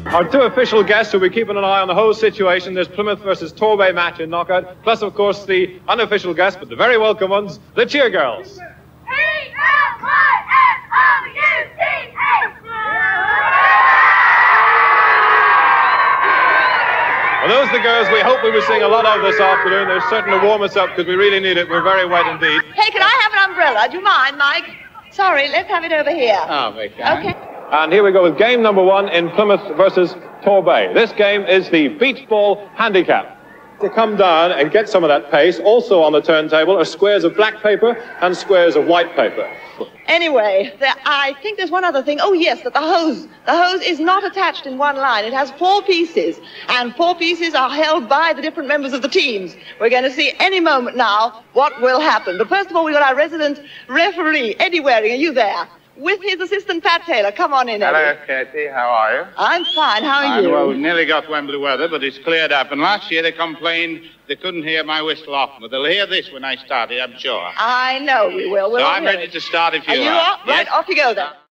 Our two official guests will be keeping an eye on the whole situation. There's Plymouth versus Torbay match in knockout, plus, of course, the unofficial guests, but the very welcome ones, the Cheer Girls. Well, those are the girls we hope we will sing a lot of this afternoon. They're certain to warm us up because we really need it. We're very wet indeed. Hey, can I have an umbrella? Do you mind, Mike? Sorry, let's have it over here. Oh, very kind. Okay. And here we go with game number 1 in Plymouth versus Torbay. This game is the beach ball handicap. To come down and get some of that pace, also on the turntable are squares of black paper and squares of white paper. Anyway, I think there's one other thing. Oh, yes, that the hose is not attached in one line. It has 4 pieces, and 4 pieces are held by the different members of the teams. We're going to see any moment now what will happen. But first of all, we've got our resident referee, Eddie Waring. Are you there? With his assistant, Pat Taylor. Come on in, Eddie. Hello, Katie. How are you? I'm fine. How are you? Well, we've nearly got Wembley weather, but it's cleared up. And last year they complained they couldn't hear my whistle often, but they'll hear this when I start it, I'm sure. I know we will. So I'm ready to start if you are. Right, off you go then.